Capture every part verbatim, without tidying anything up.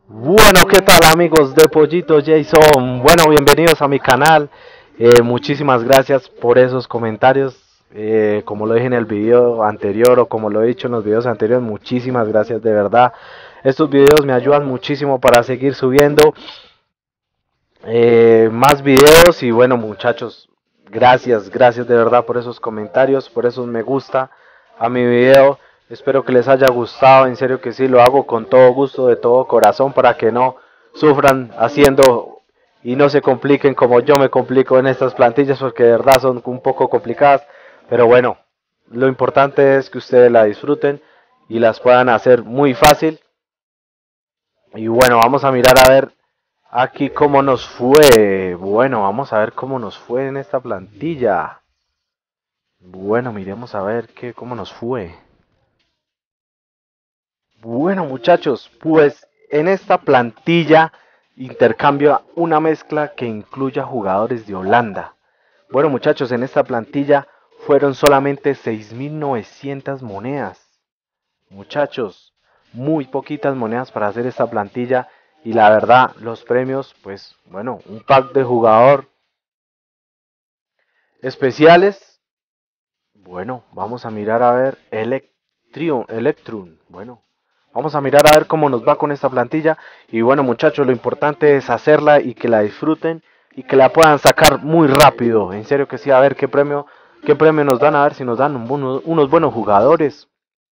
Bueno, ¿qué tal amigos de Pollito Jason? Bueno, bienvenidos a mi canal. Eh, muchísimas gracias por esos comentarios. Eh, como lo dije en el video anterior o como lo he dicho en los videos anteriores, muchísimas gracias de verdad. Estos videos me ayudan muchísimo para seguir subiendo eh, más videos. Y bueno muchachos, gracias, gracias de verdad por esos comentarios, por esos me gusta a mi video. Espero que les haya gustado, en serio que sí, lo hago con todo gusto, de todo corazón, para que no sufran haciendo y no se compliquen como yo me complico en estas plantillas, porque de verdad son un poco complicadas. Pero bueno, lo importante es que ustedes la disfruten y las puedan hacer muy fácil. Y bueno, vamos a mirar a ver aquí cómo nos fue. Bueno, vamos a ver cómo nos fue en esta plantilla. Bueno, miremos a ver qué, cómo nos fue. Bueno, muchachos, pues en esta plantilla intercambio una mezcla que incluya jugadores de Holanda. Bueno, muchachos, en esta plantilla fueron solamente seis mil novecientas monedas. Muchachos, muy poquitas monedas para hacer esta plantilla. Y la verdad, los premios, pues bueno, un pack de jugador especiales. Bueno, vamos a mirar a ver Electrion, Electrum. Bueno, vamos a mirar a ver cómo nos va con esta plantilla. Y bueno, muchachos, lo importante es hacerla y que la disfruten y que la puedan sacar muy rápido. En serio que sí, a ver qué premio, qué premio nos dan, a ver si nos dan un, unos, unos buenos jugadores.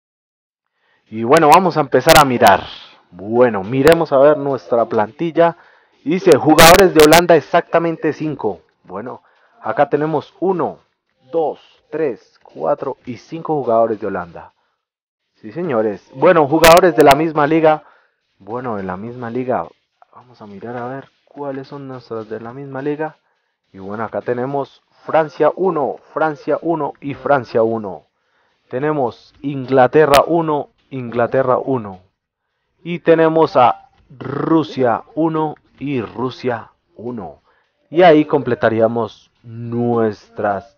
Y bueno, vamos a empezar a mirar. Bueno, miremos a ver nuestra plantilla. Y dice, jugadores de Holanda exactamente cinco. Bueno, acá tenemos uno, dos, tres, cuatro y cinco jugadores de Holanda. Sí, señores. Bueno, jugadores de la misma liga. Bueno, de la misma liga. Vamos a mirar a ver cuáles son nuestros de la misma liga. Y bueno, acá tenemos Francia uno, Francia uno y Francia uno. Tenemos Inglaterra uno, Inglaterra uno. Y tenemos a Rusia uno y Rusia uno. Y ahí completaríamos nuestras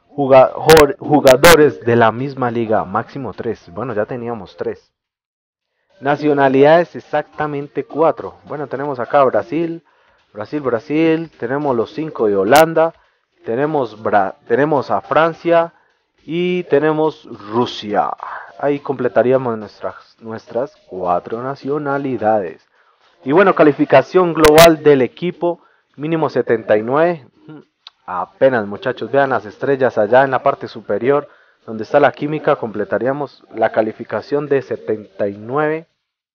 jugadores de la misma liga, máximo tres. Bueno, ya teníamos tres. Nacionalidades exactamente cuatro. Bueno, tenemos acá Brasil, Brasil, Brasil. Tenemos los cinco de Holanda. Tenemos, Bra tenemos a Francia y tenemos Rusia. Ahí completaríamos nuestras, nuestras cuatro nacionalidades. Y bueno, calificación global del equipo, mínimo setenta y nueve. Apenas muchachos, vean las estrellas allá en la parte superior, donde está la química, completaríamos la calificación de setenta y nueve.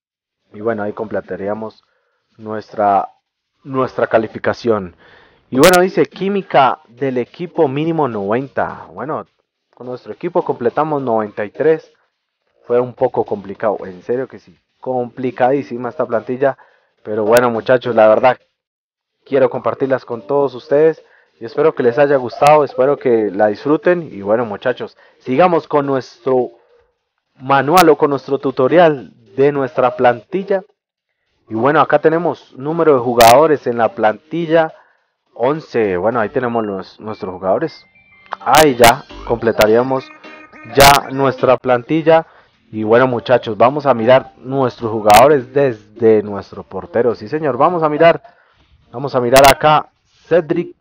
Y bueno, ahí completaríamos nuestra, nuestra calificación. Y bueno, dice química del equipo mínimo noventa. Bueno, con nuestro equipo completamos noventa y tres. Fue un poco complicado, en serio que sí. Complicadísima esta plantilla. Pero bueno, muchachos, la verdad quiero compartirlas con todos ustedes. Y espero que les haya gustado, espero que la disfruten. Y bueno, muchachos, sigamos con nuestro manual o con nuestro tutorial de nuestra plantilla. Y bueno, acá tenemos número de jugadores en la plantilla once. Bueno, ahí tenemos los, nuestros jugadores. Ahí ya completaríamos ya nuestra plantilla. Y bueno muchachos, vamos a mirar nuestros jugadores desde nuestro portero. Sí señor, vamos a mirar. Vamos a mirar acá. Cedric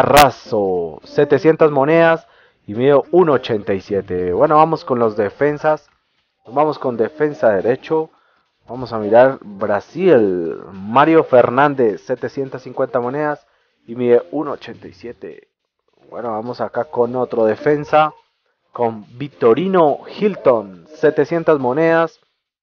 Carrazo, setecientas monedas y mide uno ochenta y siete. Bueno, vamos con los defensas. Vamos con defensa derecho. Vamos a mirar Brasil. Mario Fernández, setecientas cincuenta monedas y mide uno ochenta y siete. Bueno, vamos acá con otro defensa. Con Victorino Hilton, setecientas monedas.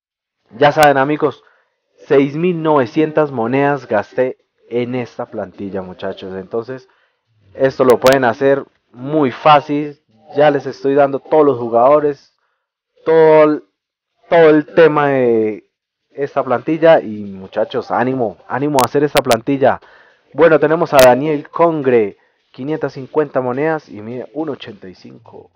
Ya saben amigos, seis mil novecientas monedas gasté en esta plantilla muchachos. Entonces, esto lo pueden hacer muy fácil. Ya les estoy dando todos los jugadores. Todo, todo el tema de esta plantilla. Y muchachos, ánimo, ánimo a hacer esta plantilla. Bueno, tenemos a Daniel Congre, quinientas cincuenta monedas y mide uno ochenta y cinco.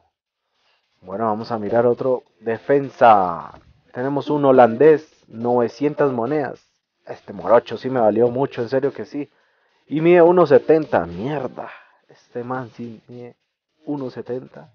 Bueno, vamos a mirar otro defensa. Tenemos un holandés, novecientas monedas. Este morocho sí me valió mucho, en serio que sí. Y mide uno setenta, mierda. Este man sí mide uno setenta.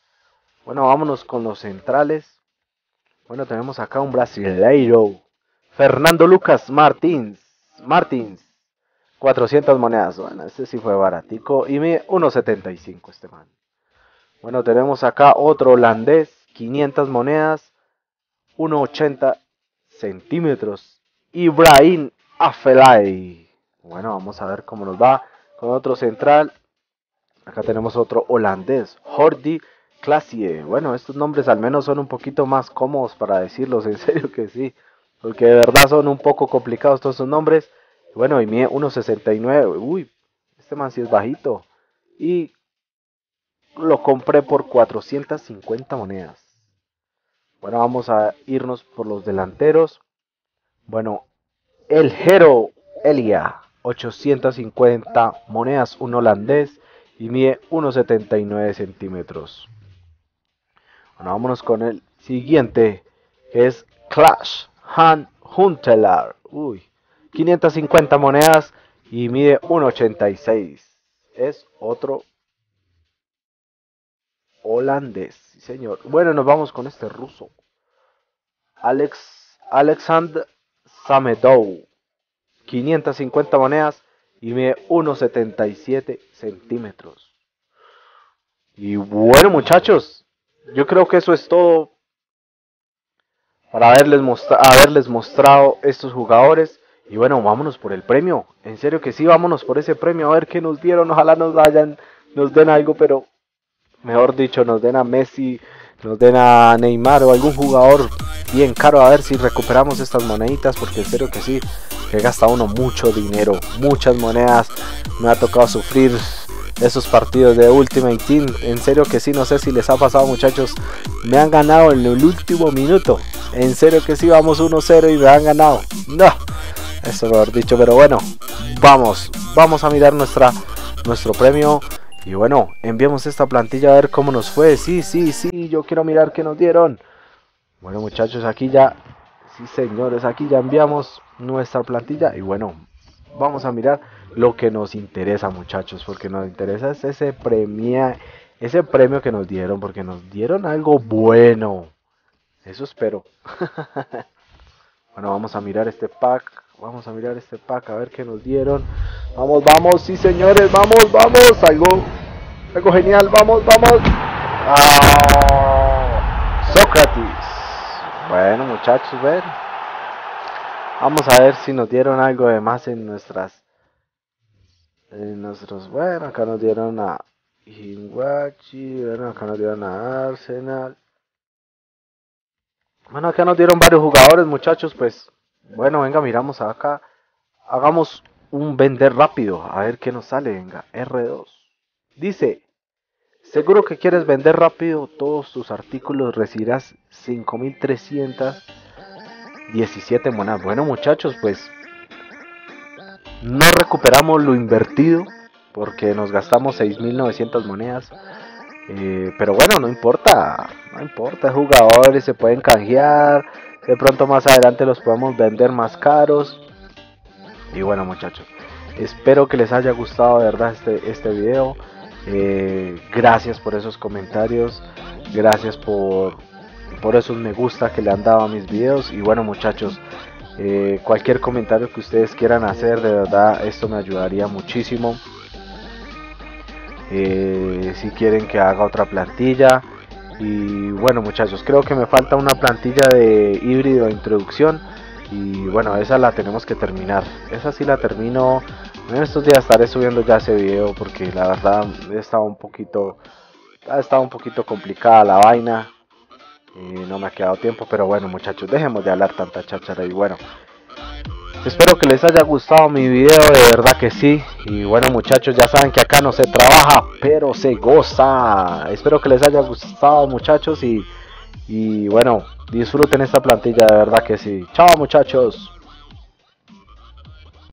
Bueno, vámonos con los centrales. Bueno, tenemos acá un brasileiro. Fernando Lucas Martins. Martins. cuatrocientas monedas. Bueno, este sí fue baratico. Y mide uno setenta y cinco este man. Bueno, tenemos acá otro holandés. quinientas monedas. uno ochenta centímetros. Ibrahim Afellay. Bueno, vamos a ver cómo nos va con otro central. Acá tenemos otro holandés. Jordi Clasie. Bueno, estos nombres al menos son un poquito más cómodos para decirlos. En serio que sí. Porque de verdad son un poco complicados todos esos nombres. Bueno, y mide uno sesenta y nueve. Uy, este man sí es bajito. Y lo compré por cuatrocientas cincuenta monedas. Bueno, vamos a irnos por los delanteros. Bueno, el Hero Elia. ochocientas cincuenta monedas. Un holandés. Y mide uno setenta y nueve centímetros. Bueno, vámonos con el siguiente. Que es Clash Han Huntelaar. Uy. quinientas cincuenta monedas y mide uno ochenta y seis. Es otro holandés, sí señor. Bueno, nos vamos con este ruso. Alex Alexander Samedov. quinientas cincuenta monedas y mide uno setenta y siete centímetros. Y bueno, muchachos, yo creo que eso es todo para haberles, mostra haberles mostrado estos jugadores. Y bueno, vámonos por el premio. En serio que sí, vámonos por ese premio. A ver qué nos dieron. Ojalá nos vayan, nos den algo, pero mejor dicho, nos den a Messi, nos den a Neymar o algún jugador bien caro. A ver si recuperamos estas moneditas, porque en serio que sí, que gasta uno mucho dinero, muchas monedas. Me ha tocado sufrir esos partidos de Ultimate Team. En serio que sí, no sé si les ha pasado, muchachos. Me han ganado en el último minuto. En serio que sí, vamos uno cero y me han ganado. No. Eso mejor dicho, pero bueno, vamos, vamos a mirar nuestra, nuestro premio. Y bueno, enviamos esta plantilla a ver cómo nos fue. Sí, sí, sí, yo quiero mirar qué nos dieron. Bueno, muchachos, aquí ya, sí señores, aquí ya enviamos nuestra plantilla. Y bueno, vamos a mirar lo que nos interesa, muchachos, porque nos interesa es ese premio, ese premio que nos dieron, porque nos dieron algo bueno. Eso espero. Bueno, vamos a mirar este pack. Vamos a mirar este pack a ver qué nos dieron. Vamos, vamos, sí señores, vamos, vamos. Algo, algo genial, vamos, vamos. Ah, Sócrates. Bueno, muchachos, ven. Vamos a ver si nos dieron algo de más en nuestras... En nuestros... Bueno, acá nos dieron a Hinwachi. Bueno, acá nos dieron a Arsenal. Bueno, acá nos dieron varios jugadores, muchachos, pues... Bueno, venga, miramos acá. Hagamos un vender rápido. A ver qué nos sale, venga. R dos. Dice, seguro que quieres vender rápido todos tus artículos. Recibirás cinco mil trescientas diecisiete monedas. Bueno, muchachos, pues no recuperamos lo invertido porque nos gastamos seis mil novecientas monedas. Eh, pero bueno, no importa. No importa, jugadores se pueden canjear. De pronto más adelante los podemos vender más caros. Y bueno, muchachos, espero que les haya gustado de verdad este, este video. Eh, gracias por esos comentarios. Gracias por, por esos me gusta que le han dado a mis videos. Y bueno, muchachos, eh, cualquier comentario que ustedes quieran hacer, de verdad esto me ayudaría muchísimo. Eh, si quieren que haga otra plantilla. Y bueno, muchachos, creo que me falta una plantilla de híbrido de introducción. Y bueno, esa la tenemos que terminar. Esa sí la termino. En estos días estaré subiendo ya ese video, porque la verdad he estado un poquito, ha estado un poquito complicada la vaina. Y no me ha quedado tiempo. Pero bueno, muchachos, dejemos de hablar tanta cháchara. Y bueno, espero que les haya gustado mi video, de verdad que sí. Y bueno, muchachos, ya saben que acá no se trabaja, pero se goza. Espero que les haya gustado, muchachos, y, y bueno, disfruten esta plantilla, de verdad que sí. Chao, muchachos.